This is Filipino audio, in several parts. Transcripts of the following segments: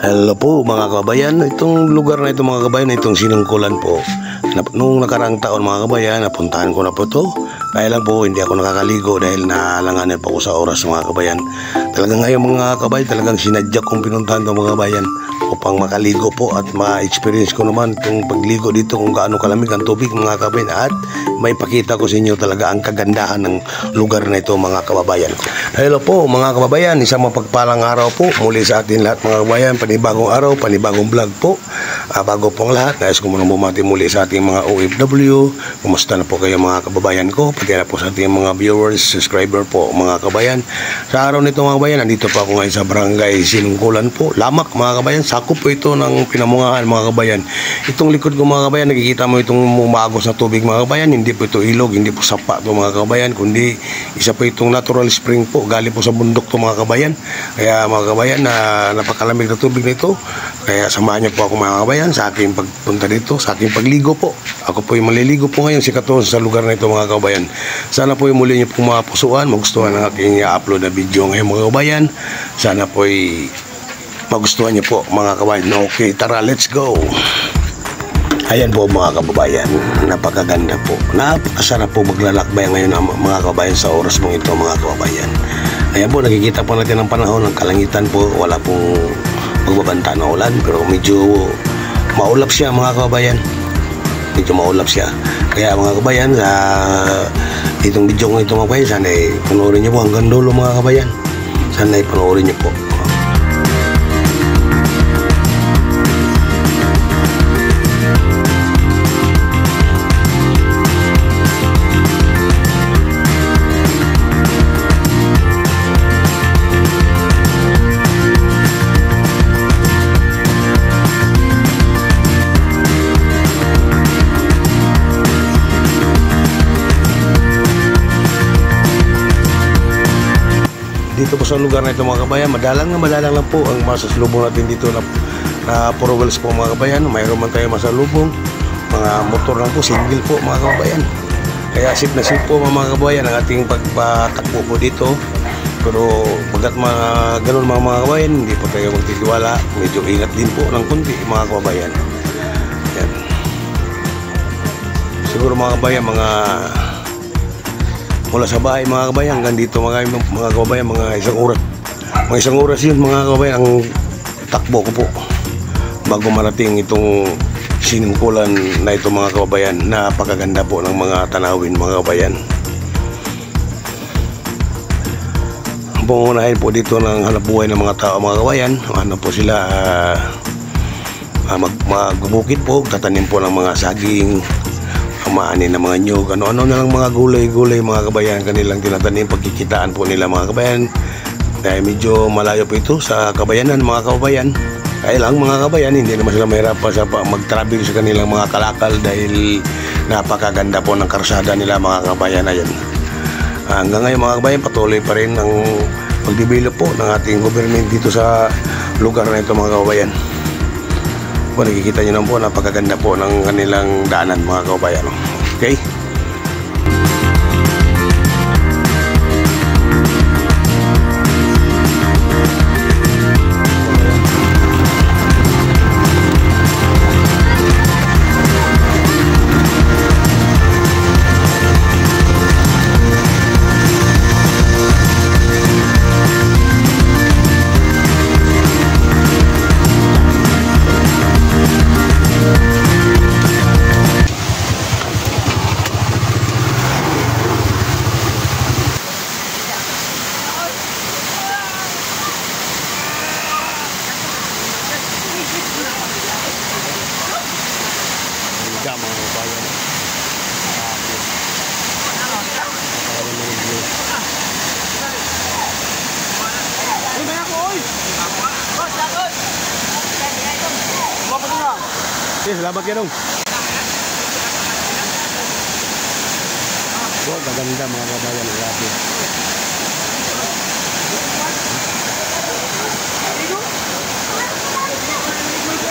Hello po mga kabayan, itong lugar na ito mga kabayan, itong Sinungkulan po. Nung nakaraang taon mga kabayan, napuntahan ko na po ito. Kaya lang po hindi ako nakakaligo dahil naalanganin po ako sa oras mga kabayan. Talagang ngayon mga kabayan, talagang sinadya kong pinuntahan ito mga kabayan upang makaligo po at ma-experience ko naman itong pagligo dito kung gaano kalamig ang tubig mga kabayan. At may pakita ko sa inyo talaga ang kagandahan ng lugar na ito mga kababayan. Hello po mga kababayan, isang mapagpalang araw po muli sa atin lahat mga kababayan. Panibagong araw, panibagong vlog po. Bago pong lahat, nais ko muna bumati muli sa ating mga OFW. Kumusta na po kayo mga kababayan ko? Pati na po sa ating mga viewers, subscriber po mga kababayan. Sa araw nito mga kababayan, nandito pa ako ngayon sa barangay Sinungkulan po. Lamak mga kababayan, sakop po ito ng Pinamungahan mga kababayan. Itong likod ko mga kababayan, nakikita mo itong umagos na tubig mga kababayan. Hindi po ito ilog, hindi po sapa ito mga kababayan, kundi isa po itong natural spring po. Galing po sa bundok to mga kababayan. Kaya mga kababayan, napakalamig na tubig na ito. Kaya samahan niyo po ako mga kababayan sa aking pagpunta dito, sa aking pagligo po. Ako po yung maliligo po ngayon si Katon sa lugar na ito mga kababayan. Sana po yung muli niyo pong mapusuan, magustuhan ng aking i-upload na video ngayon mga kababayan. Sana po magustuhan niyo po mga kababayan. Okay, tara, let's go! Ayan po mga kababayan, napakaganda po. Napakasarap po maglalakbay ngayon mga kababayan sa oras mong ito mga kababayan. Ayan po, nakikita po natin ang panahon ng kalangitan po. Wala pong magbabanta na ulan, pero medyo maulap siya mga kababayan. Medyo maulap siya. Kaya mga kababayan, itong video ko ito mga kababayan, sana panoorin niyo po hanggang dulo mga kababayan. Sana panoorin niyo po. Dito po sa lugar na ito mga kabayan, madalang lang po ang masasalubong natin dito na puro wheels po mga kabayan. Mayroon man tayo masalubong, mga motor lang po, single po mga kabayan. Kaya safe na safe po mga kabayan ang ating pagpatakbo po dito. Pero pagkat ganun mga kabayan, hindi po tayo magtitiwala. Medyo ingat din po ng kunti mga kabayan. Yan. Siguro mga kabayan, mula sa bahay mga kabayan hanggang dito mga kabayan, mga isang oras yun mga kabayan ang takbo ko po bago marating itong Sinungkulan na ito mga kabayan. Napakaganda po ng mga tanawin mga kabayan. Pangunahin po dito ng hanapbuhay ng mga tao mga kabayan. Ano po sila, magbubukid po, tatanim po ng mga saging, maanin ng mga nyug, ano-ano na lang mga gulay-gulay mga kabayan, kanilang tinatanim, pagkikitaan po nila mga kabayan. Dahil medyo malayo po ito sa kabayanan mga kabayan. Kaya lang mga kabayan, hindi naman sila mahirapan sa mag-travel sa kanilang mga kalakal dahil napakaganda po ng karsada nila mga kabayan. Ayan. Hanggang ngayon mga kabayan, patuloy pa rin ang pagdevelop po ng ating government dito sa lugar na ito mga kabayan. Po, nakikita nyo naman po, napakaganda po ng kanilang daanan mga kabayan. Okay? Salamat ya dong. Wah, ganda mga kabayan, grabe.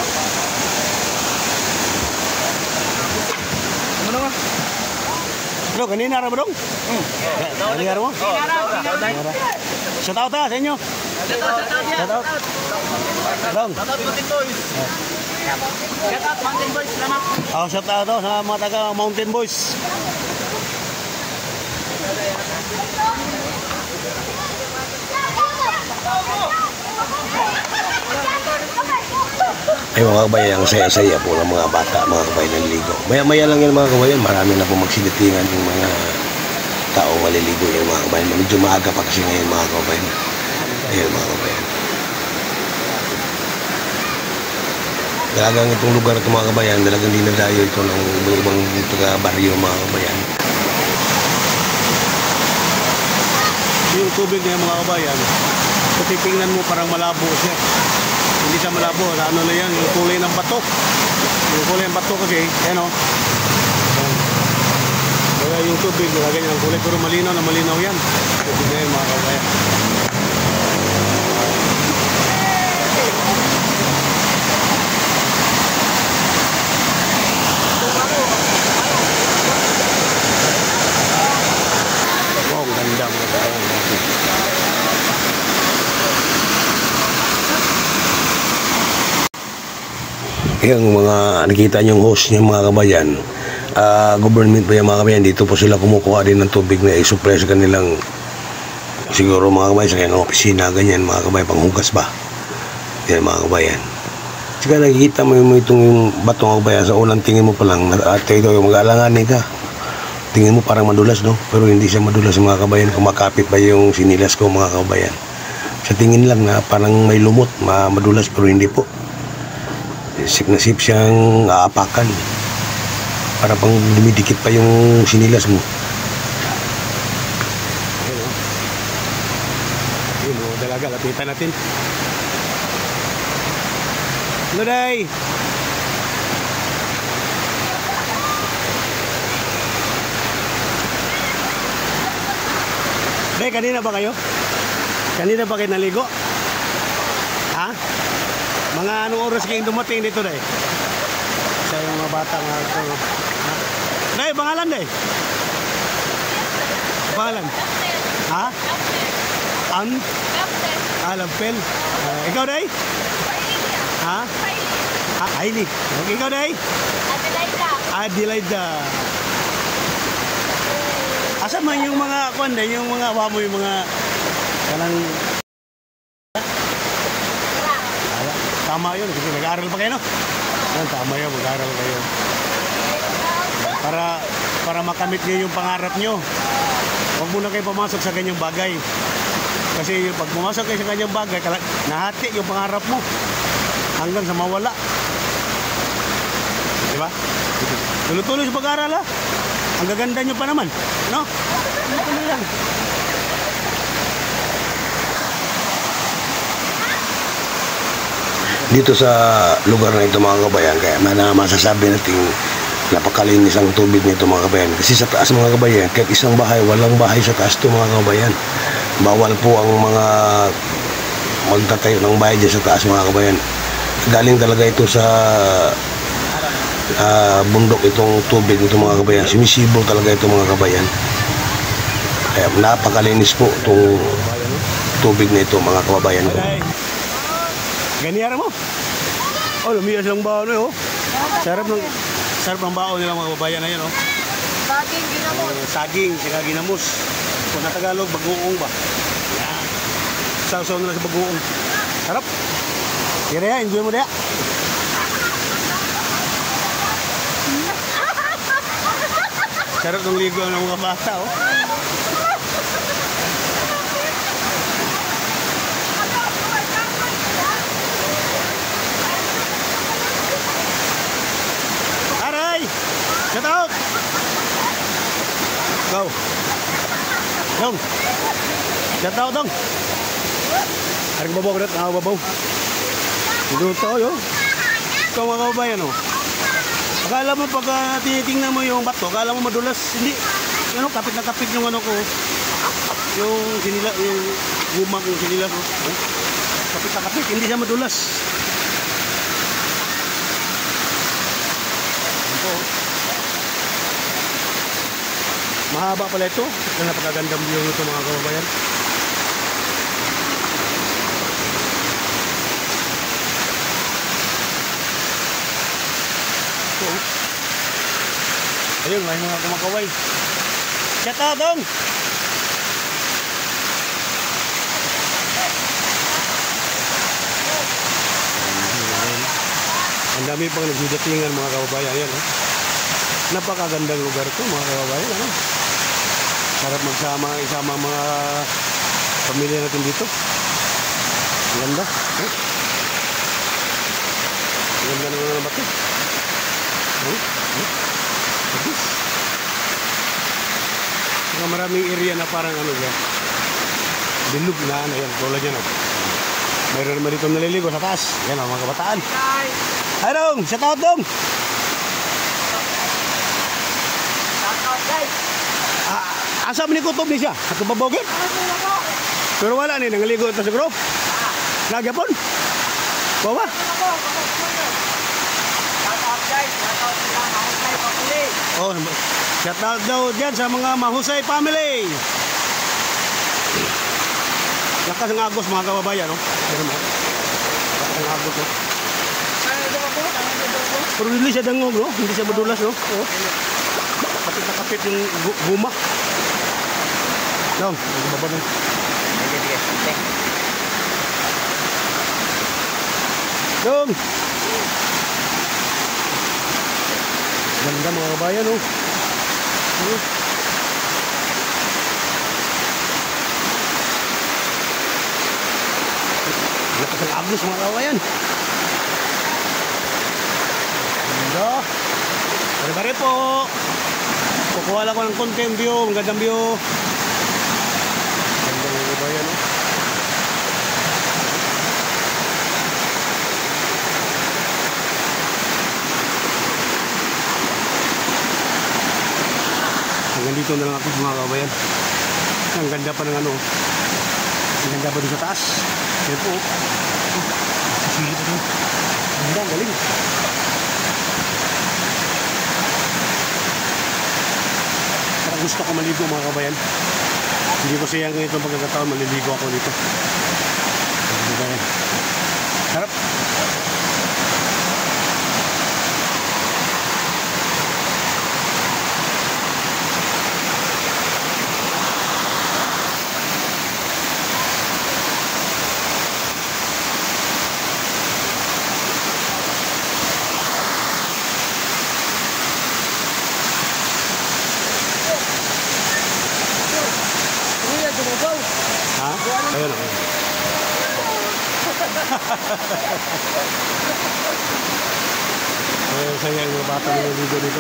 Mana Bro, kanina ra ba dong? Kanina ra mo? Shout out sa inyo. Shout out. Dong. Shout out Mountain Boys. Shout out Mountain Boys, salamat. Oh, shout out sa mga taga Mountain Boys. Ay mga kabayan, ang saya-saya po ng mga bata, mga kabayan ng ligo. Maya-maya lang yan mga kabayan, marami na po magsilitingan yung mga tao maliligo yan mga kabayan. Medyo maaga pa kasi ngayon mga kabayan. Ayan mga kabayan. Talagang itong lugar ito mga kabayan, talagang dinadayo ito ng ibang taga-baryo mga kabayan. Yung tubig niya mga kabayan, kung titingnan mo parang malabo siya. Hindi siya malabo, ano na yan, yung kulay ng bato. Yung kulay ng bato kasi, ayan o. Kaya yung tubig, ganyan ang kulay, pero malinaw na malinaw yan. Tubig na yan mga kabayan. Wow, ganda mga kabayan. Yung mga nakita niyong host niya mga kabayan, government pa yung mga kabayan, dito po sila kumukuha din ng tubig na i-supply sa kanilang siguro mga kabayan sa kanilang opisina, ganyan mga kabayan, panghugas ba yan mga kabayan. Saka nakikita mo itong bato mga kabayan, sa unang tingin mo pa lang at ito yung mag-aalanganin ka, tingin mo parang madulas no, pero hindi siya madulas mga kabayan, kumakapit pa yung sinilas ko mga kabayan. Sa tingin lang na parang may lumot, madulas, pero hindi po. Sip na sip siyang aapakan para pang dumidikit pa yung sinilas mo. Ayun o, dalaga, lapitan natin. Luday! Day, kanina ba kayo? Kanina ba kayo naligo? Ha? Mga anong oras kayong dumating dito, Day? Sa yung mga bata nga ito. Day, pangalan, Day? Pangalan? Ha? Lampel. Ikaw, Day? Ha? Hailey. Ikaw, Day? Adelaida. Asa man yung mga kwan, Day? Yung mga wamo, yung mga kanang... Tama yun, kasi nag-aaral pa kayo, no? Yan, tama yun, mag-aaral kayo. Para makamit niyo yung pangarap nyo. Huwag muna kayo pumasok sa ganyang bagay. Kasi pag pumasok kayo sa ganyang bagay, nahati yung pangarap mo. Hanggang sa mawala. Diba? Tuloy-tuloy sa pag-aaral, ha? Ang gaganda nyo pa naman, no? Tuloy lang. Dito sa lugar na ito mga kabayan, kaya masasabi natin napakalinis ang tubig nito mga kabayan. Kasi sa taas mga kabayan, kahit isang bahay, walang bahay sa taas ito mga kabayan. Bawal po ang mga magtatayo ng bahay dyan sa taas mga kabayan. Galing talaga ito sa bundok itong tubig nito mga kabayan. Sumisibol talaga ito mga kabayan. Kaya napakalinis po itong tubig na ito mga kababayan ko. Ganyan mo. Oh, lumias lang baon eh, oh. Sarap ng baon nila mga kababayan na yun, oh. Saging ginamos. Saging, saka ginamos. Kung na Tagalog, bagoong ba? Yan. Sausaw nila sa bagoong. Sarap. Kira ya, enjoy mo dia. Sarap ng ligo ng mga bata, oh. Shout out! Go! Dong! Shout out, Dong! Harap babaw ko na, babaw. Dito yun. Ito mga kababayan, oh. Akala mo pag tinitingnan mo yung bato, akala mo madulas. Hindi. Ano, kapit na kapit yung ano ko. Yung sinila, yung gumang yung sinila ko. Kapit na kapit, hindi siya madulas. Ito. Mahaba pala ito. Napakagandang view nito mga kababayan. So, ayun, may mga kumakaway. Shout out dong! Ang dami pang nagsidatingan mga kababayan. Ayan, oh. Napakagandang lugar to mga kababayan. Ano? Sarap isama mga pamilya natin dito. Ang ganda. Eh? Ang ganda naman ng bato. Habis. Saka maraming area na parang ano yan. Bilog na ano yan. Tulad yan. Oh. Mayroon naman dito naliligo sa taas. Yan ang mga kabataan. Ay dong! Shout out dong! Asa ni kutob ni siya? At kababogit? Pero wala ni, nangaligo ito sa group. Nagyapon? Bawa? Oh, shout out daw dyan sa mga Mahusay family. Lakas ng agos mga kababayan, no? Lakas ng agos, no? Pero hindi siya dangog, no? Hindi siya madulas, no? Oh. Kapit na kapit yung guma. Dong, nagbaba dong. Dong! Ganda mga kabayan, no? Lakas ng agos mga kabayan. Ganda. Bari-bari po. Kukuha lang ko ng content view. Magandang view. Ganda mga kabayan, no? Hanggang dito na lang ako mga kabayan. Ang ganda pa ng ano. Ang ganda pa doon sa taas. Yan po. Sisili pa doon. Ganda, galing. Parang gusto ko maligo mga kabayan. Hindi ko siyang itong pagkakataon maliligo ako dito. Ganda. Sarap. Ha? Ayun ako. Saya yung mga bata na naligo dito.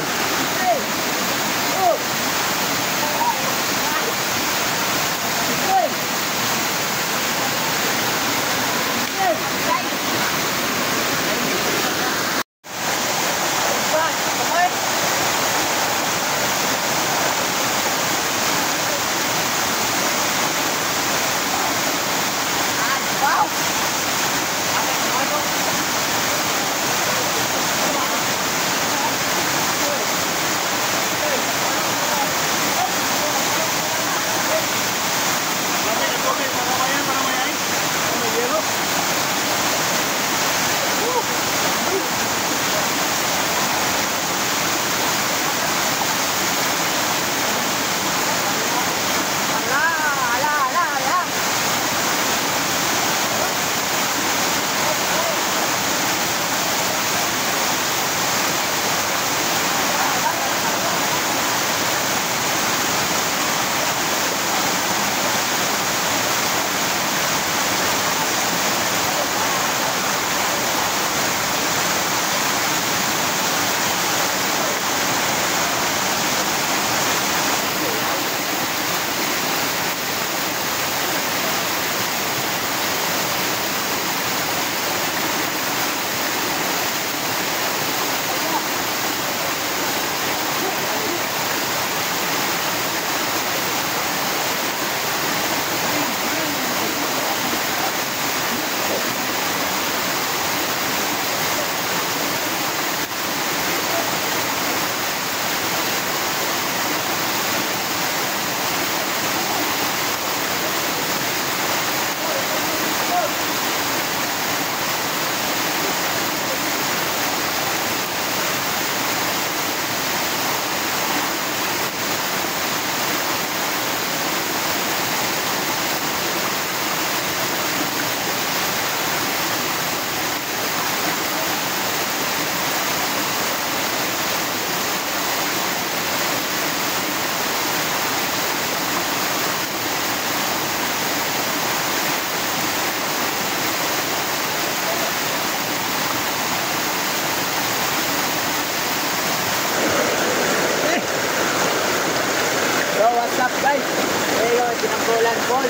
what's up guys? Ayun, Sinangkulan Paul.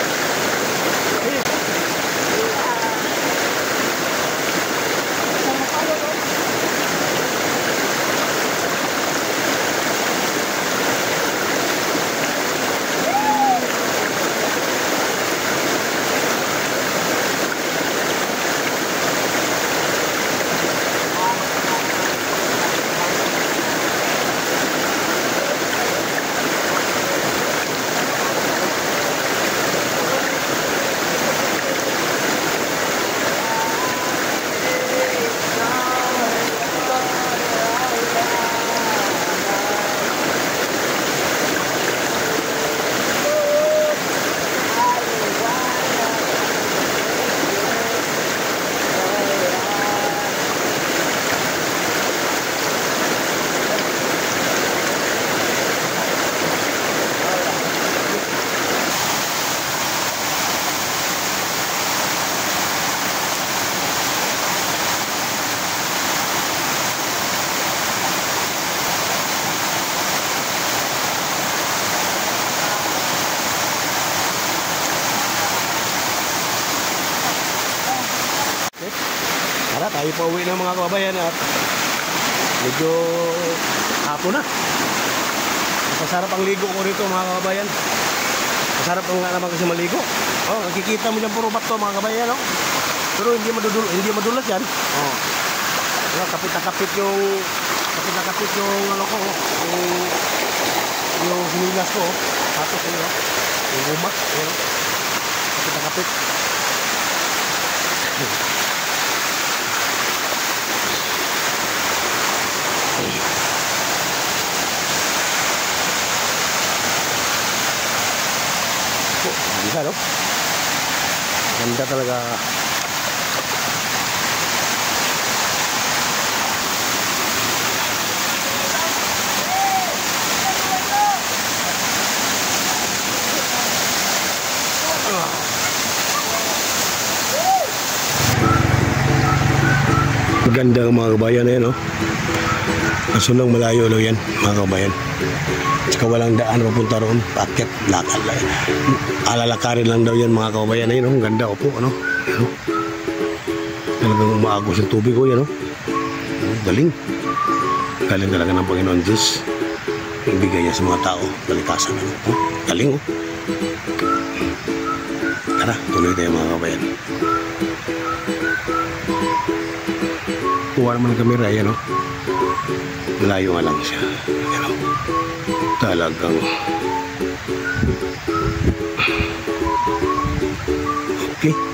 Tara, tayo pa uwi ng mga kababayan at medyo hapon na. Masarap ang ligo ko rito mga kababayan. Masarap nga naman kasi maligo. Oh, nakikita mo dyan puro bato mga kababayan, no? Pero hindi madulas yan. Oh. Kapit na kapit yung ano ko, yung hinilas ko, tapos ano, yung guma, ayun. Kapit na kapit. Bisa, no? Ganda talaga. Ganda ng mga kabayan na yan, no? Kaso lang malayo lang yan, mga kabayan. Tsaka walang daan papunta roon. Paket, lakal. Alalakarin lang daw yan mga kabayan na yun, no? Ganda, opo, ano? Ano? Talagang umaagos yung tubig ko, yan, no? Galing. Galing talaga ng Panginoon Diyos. Ibigay niya sa mga tao. Kalikasan, ano? Oh, galing, oh. Tara, tuloy tayo mga kabayan. Kuha naman ng kamera, yan, no? Malayo nga lang siya. Yan, no? Talagang okay.